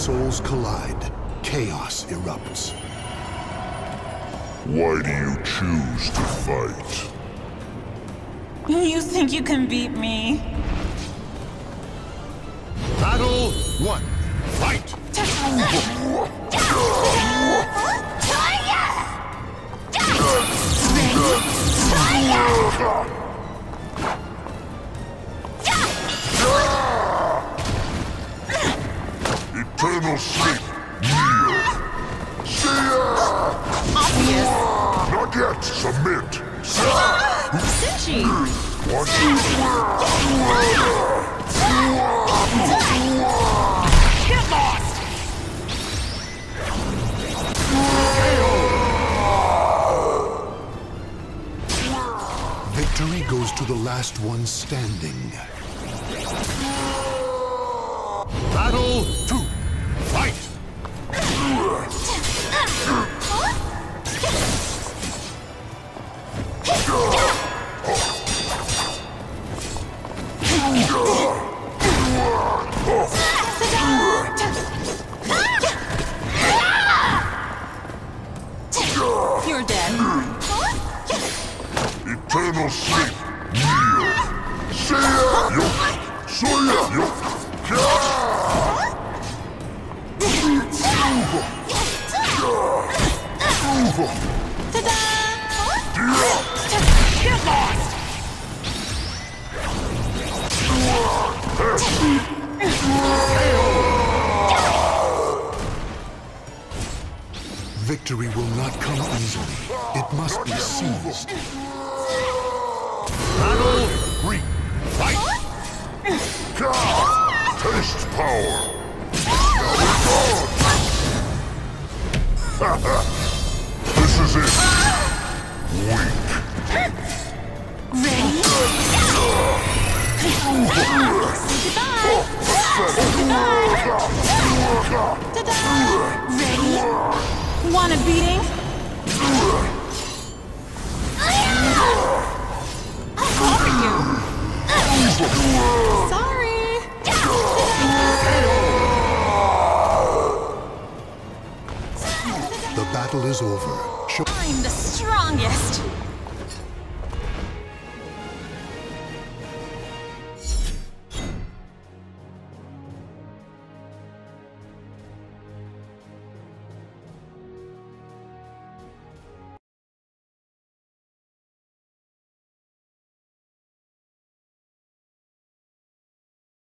souls collide, chaos erupts. Why do you choose to fight? You think you can beat me? Battle 1. Fight! Eternal sleep near. Obvious. Not yet. Submit. Cinchi. What? Get lost! Victory goes to the last one standing. Battle 2. Fight! You're dead. Eternal sleep near. Seiya! Yo! Soya! Yo! Get lost! Victory will not come easily. It must be seized. Battle 3. Fight! Taste power! This is it! Weak! Ready? Say goodbye! Ta-da! Ready? Want a beating? How are you? Sorry! The battle is over. I'm the strongest!